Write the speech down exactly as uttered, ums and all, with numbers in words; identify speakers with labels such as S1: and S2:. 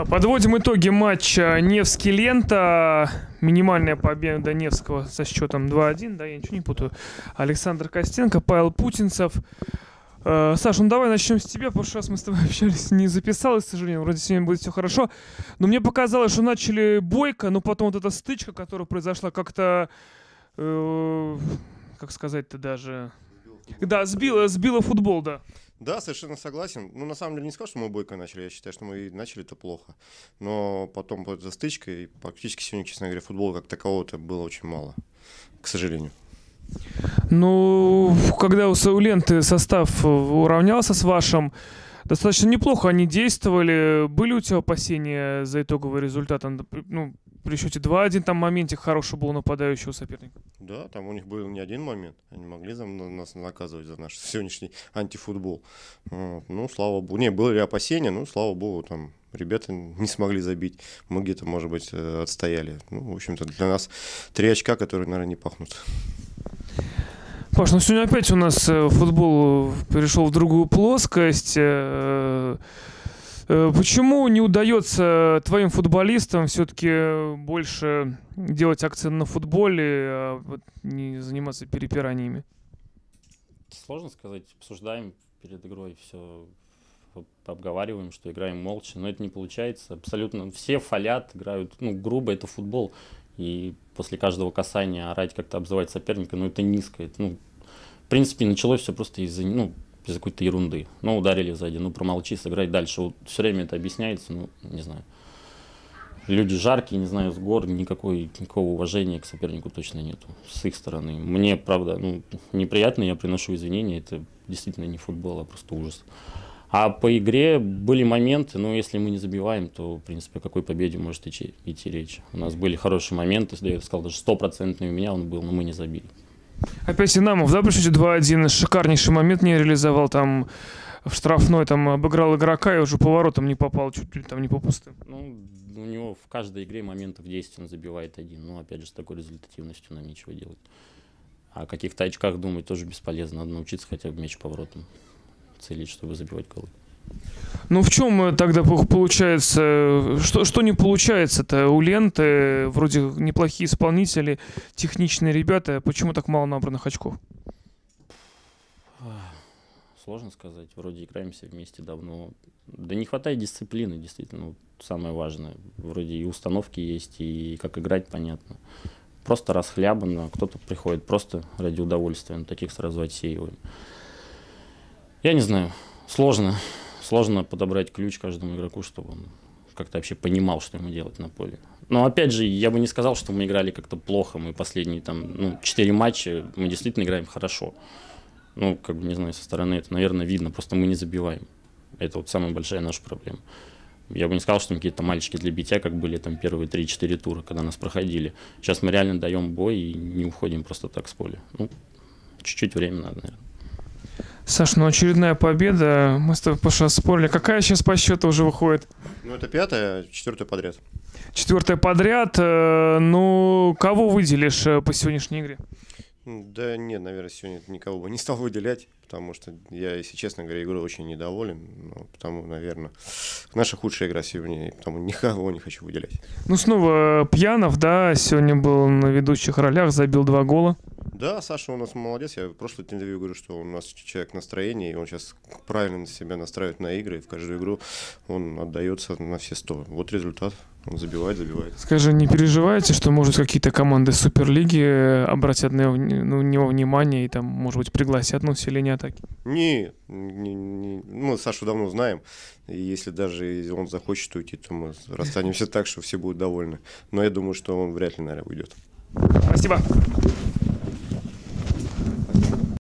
S1: Подводим итоги матча Невский-Лента. Минимальная победа Невского со счетом два-один. Да, я ничего не путаю. Александр Костенко, Павел Путинцев. Э, Саша, ну давай начнем с тебя. В прошлый раз мы с тобой общались, не записалось, к сожалению. Вроде сегодня будет все хорошо. Но мне показалось, что начали бойко, но потом вот эта стычка, которая произошла, как-то... Э, как сказать-то даже... Да, сбила, сбила футбол, да.
S2: Да, совершенно согласен. Ну, на самом деле, не скажу, что мы бойко начали. Я считаю, что мы начали-то плохо. Но потом вот эта стычка, и практически сегодня, честно говоря, футбола как такового-то было очень мало, к сожалению.
S1: Ну, когда у Ленты состав уравнялся с вашим, достаточно неплохо они действовали. Были у тебя опасения за итоговый результат? Ну, при счете два-один там моментик хороший был нападающего соперника.
S2: Да, там у них был не один момент. Они могли за нас наказывать за наш сегодняшний антифутбол. Вот. Ну, слава богу. Не, были опасения, но, слава богу, там ребята не смогли забить. Мы где-то, может быть, отстояли. Ну, в общем-то, для нас три очка, которые, наверное, не пахнут.
S1: Паш, ну сегодня опять у нас футбол перешел в другую плоскость. Почему не удается твоим футболистам все-таки больше делать акцент на футболе, а вот не заниматься перепираниями?
S3: Сложно сказать. Обсуждаем перед игрой все, обговариваем, что играем молча, но это не получается. Абсолютно все фалят, играют, ну, грубо, это футбол. И после каждого касания орать, как-то обзывать соперника, ну, это низко. Это, ну, в принципе, началось все просто из-за, ну, из-за какой-то ерунды. Ну, ударили сзади, ну, промолчи, сыграй дальше. Вот все время это объясняется, ну, не знаю. Люди жаркие, не знаю, с гор, никакой, никакого уважения к сопернику точно нету с их стороны. Мне, правда, ну, неприятно, я приношу извинения, это действительно не футбол, а просто ужас. А по игре были моменты, но если мы не забиваем, то, в принципе, о какой победе может идти, идти речь. У нас были хорошие моменты, я сказал, даже стопроцентный у меня он был, но мы не забили.
S1: Опять Инамов, да, при счете два-один, шикарнейший момент не реализовал, там в штрафной там обыграл игрока и уже поворотом не попал, чуть ли там не по пустым.
S3: Ну, у него в каждой игре моментов десять он забивает один, но опять же с такой результативностью нам нечего делать. О каких-то очках думать тоже бесполезно, надо научиться хотя бы мяч поворотом целить, чтобы забивать голы.
S1: Ну в чем тогда получается, что, что не получается-то у Ленты, вроде неплохие исполнители, техничные ребята, почему так мало набранных очков?
S3: Сложно сказать, вроде играем все вместе давно, да не хватает дисциплины, действительно, вот самое важное, вроде и установки есть, и как играть понятно, просто расхлябанно, кто-то приходит просто ради удовольствия, но таких сразу отсеиваем. Я не знаю, сложно. Сложно подобрать ключ каждому игроку, чтобы он как-то вообще понимал, что ему делать на поле. Но опять же, я бы не сказал, что мы играли как-то плохо. Мы последние там, ну, четыре матча, мы действительно играем хорошо. Ну, как бы, не знаю, со стороны это, наверное, видно, просто мы не забиваем. Это вот самая большая наша проблема. Я бы не сказал, что мы какие-то мальчики для битья, как были там первые три-четыре тура, когда нас проходили. Сейчас мы реально даем бой и не уходим просто так с поля. Ну, чуть-чуть времени надо, наверное.
S1: Саш, ну очередная победа, мы с тобой пошло спорили. Какая сейчас по счету уже выходит?
S2: Ну это пятая, четвертая подряд.
S1: Четвертая подряд. Ну, кого выделишь по сегодняшней игре?
S2: Да нет, наверное, сегодня никого бы не стал выделять, потому что я, если честно говоря, игрой очень недоволен. Ну, потому, наверное, наша худшая игра сегодня, и потому никого не хочу выделять.
S1: Ну, снова Пьянов, да, сегодня был на ведущих ролях, забил два гола.
S2: Да, Саша у нас молодец. Я в прошлом интервью говорю, что у нас человек настроения, и он сейчас правильно себя настраивает на игры, и в каждую игру он отдается на все сто. Вот результат. Он забивает, забивает.
S1: Скажи, не переживаете, что, может, какие-то команды Суперлиги обратят на него внимание и там, может быть, пригласят на усиление атаки?
S2: Не, не, не. Мы Сашу давно знаем. И если даже он захочет уйти, то мы расстанемся так, что все будут довольны. Но я думаю, что он вряд ли, наверное, уйдет.
S1: Спасибо.